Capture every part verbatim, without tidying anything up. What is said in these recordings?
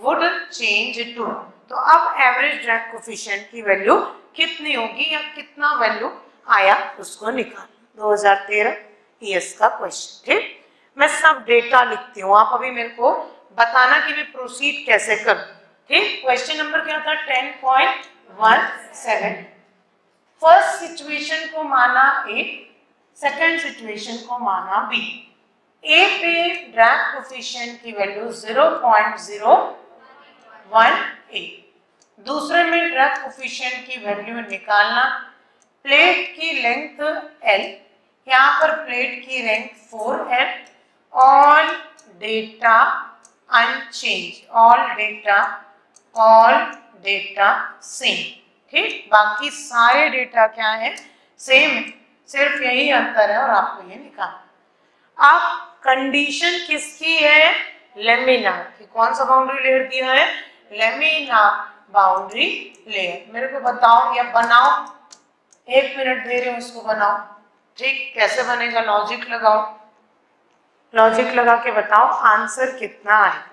Would change two. तो अब average drag coefficient की वैल्यू कितनी होगी या कितना वैल्यू आया उसको निकाल। दो हज़ार तेरह ईएस का क्वेश्चन। ठीक, मैं सब डेटा लिखती हूँ, आप अभी मेरे को बताना कि मैं प्रोसीड कैसे करूँ। ठीक, क्वेश्चन नंबर क्या था? Ten point one seven. First situation को माना ए, सेकंड सिचुएशन को माना बी। ए पे ड्रैग कोफिशिएंट की value zero point zero one eight, दूसरे में ड्रैग कोफिशिएंट की वैल्यू निकालना। प्लेट की लेंथ L, यहाँ पर प्लेट की लेंथ फोर है। All data unchange, all data all data same. ठीक, बाकी सारे डेटा क्या है? सेम है, सिर्फ यही अंतर है और आपको ये निकालना। अब कंडीशन किसकी है? लेमिनार की। कौन सा बाउंड्री लेयर दिया है? Laminar boundary layer. मेरे को बताओ या बनाओ, एक मिनट दे रही हूँ इसको बनाओ। ठीक, कैसे बनेगा? लॉजिक लगाओ, लॉजिक लगा के बताओ आंसर कितना आएगा।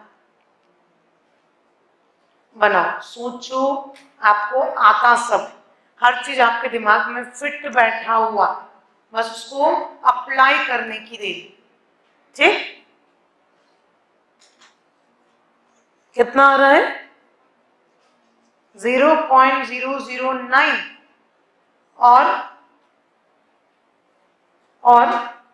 बनाओ, सोचो, आपको आता सब, हर चीज आपके दिमाग में फिट बैठा हुआ, बस उसको अप्लाई करने की देरी। ठीक, कितना आ रहा है? Zero point zero zero nine. और और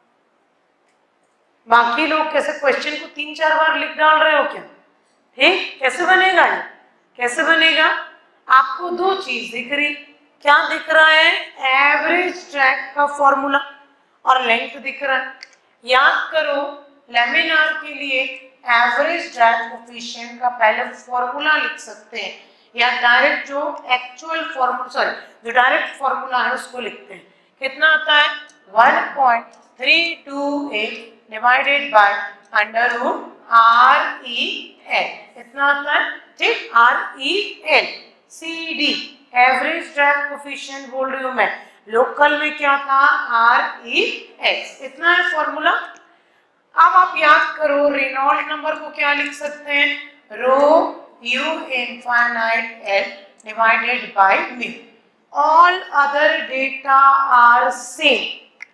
बाकी लोग कैसे क्वेश्चन को तीन चार बार लिख डाल रहे हो क्या? ठीक, कैसे बनेगा ये? कैसे बनेगा? आपको दो चीज दिख रही, क्या दिख रहा है? एवरेज ड्रैग का फॉर्मूला और लेंथ दिख रहा है। याद करो, लेमिनार के लिए एवरेज ड्रैग कोफिशिएंट का पहले फॉर्मूला लिख सकते हैं या डायरेक्ट जो एक्चुअल फॉर्मूला, सॉरी जो डायरेक्ट फॉर्मूला है उसको लिखते हैं। कितना आता है? One point three two eight divided by under root R E L. इतना आता है। ठीक, R E L C D average drag coefficient बोल रही हूं मैं, लोकल में क्या था? R E X. इतना है फॉर्मूला। अब आप याद करो, रेनॉल्ट नंबर को क्या लिख सकते हैं? Rho u infinite L divided by mu. All other data are same,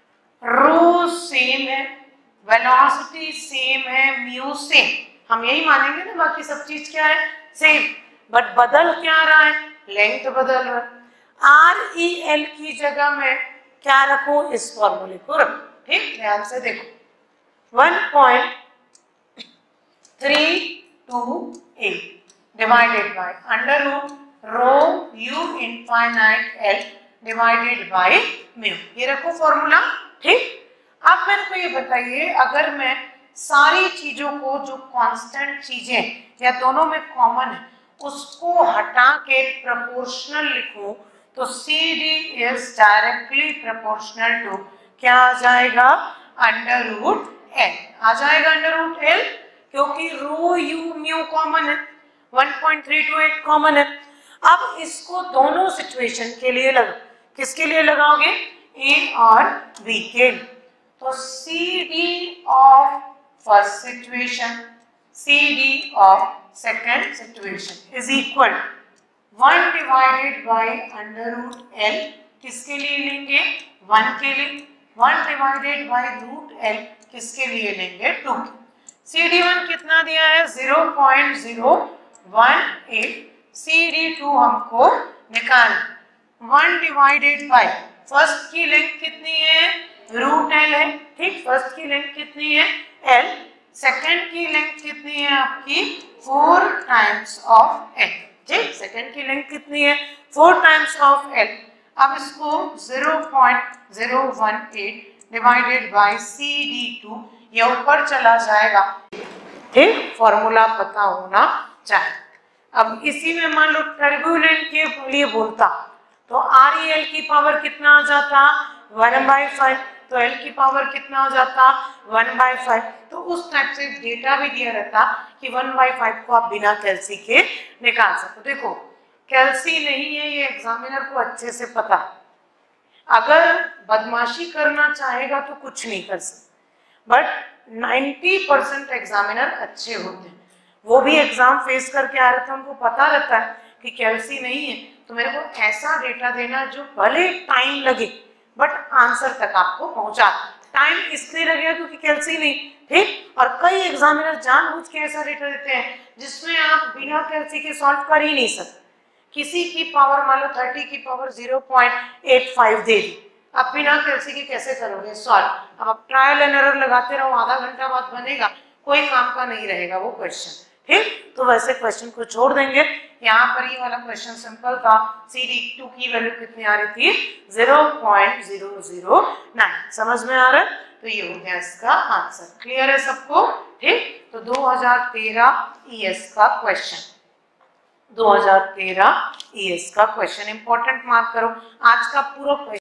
rho same है, वेलोसिटी सेम है, म्यू सेम, हम यही मानेंगे ना, बाकी सब चीज क्या है? सेम। बट बदल क्या रहा है? लेंथ बदल रहा है। आर ई एल की जगह में क्या रखूं? इस फॉर्मूले को रखो। ठीक, ध्यान से देखो, one point three two eight divided by under root rho u infinite L divided by mu, ये रखो फॉर्मूला। ठीक, अब मेरे को ये बताइए, अगर मैं सारी चीजों को जो कांस्टेंट चीजें या दोनों में कॉमन है उसको हटा के प्रोपोर्शनल लिखूं तो C D is directly proportional to क्या आ जाएगा? अंडर रूट एल आ जाएगा। अंडर रूट एल, क्योंकि रो यू म्यू कॉमन है, one point three two eight common है। अब इसको दोनों सिचुएशन के लिए लगा, किसके लिए लगाओगे? ए और बी के लिए। तो C D of first situation, C D of second situation is equal one divided by under root L, किसके लिए लेंगे? वन के लिए। One divided by root L किसके लिए लेंगे? टू। सी डी वन कितना दिया है? Zero point zero one eight. C D two हमको निकालना। वन डिवाइडेड बाय फर्स्ट की लेंथ कितनी है? रूट एल है। ठीक, फर्स्ट की लेंथ कितनी है? एल। सेकंड की लेंथ कितनी है आपकी? Four times of L. ठीक, सेकंड की लेंथ कितनी है? Four times of L. अब इसको zero point zero one eight divided by C D two, ये ऊपर चला जाएगा। ठीक, फॉर्मूला पता होना चाहिए। अब इसी में मान लो टर्बुलेंट के लिए बोलता तो आर ई एल की पावर कितना आ जाता? One by five. तो एल की पावर कितना आ जाता? One by five. तो उस टाइप से डेटा भी दिया रहता कि वन बाई फाइव को आप बिना कैल्सी के निकाल सको। देखो, कैल्सी नहीं है, ये एग्जामिनर को अच्छे से पता है। अगर बदमाशी करना चाहेगा तो कुछ नहीं कर सकता, बट नाइन्टी परसेंट एग्जामिनर अच्छे होते हैं। वो भी एग्जाम फेस करके आ रहे थे, उनको पता रहता है कि कैल्सी नहीं है, तो मेरे को ऐसा डेटा देना जो भले टाइम लगे बट आंसर तक आपको पहुंचा। टाइम इसलिए लगेगा क्योंकि कैल्सी नहीं, ठीक। और कई एग्जामिनर जानबूझ के ऐसा डेटा देते हैं जिसमें आप बिना कैल्सी के सॉल्व कर ही नहीं सकते। किसी की पावर मान लो थर्टी की power zero point eight five दे दी, अब बिना कैल्सी के कैसे करोगे सॉल्व? अब आप ट्रायल एंड एरर लगाते रहो, आधा घंटा बाद बनेगा, कोई काम का नहीं रहेगा वो क्वेश्चन, ठीक। तो वैसे क्वेश्चन को छोड़ देंगे। यहाँ पर ये वाला क्वेश्चन सिंपल था, सी डी टू की वैल्यू कितनी आ रही थी? Zero point zero zero nine. समझ में आ रहा है? तो ये हो गया इसका आंसर। क्लियर है सबको? ठीक। तो दो हज़ार तेरह ईएस का क्वेश्चन, दो हज़ार तेरह ईएस का क्वेश्चन इंपॉर्टेंट मार्क करो। आज का पूरा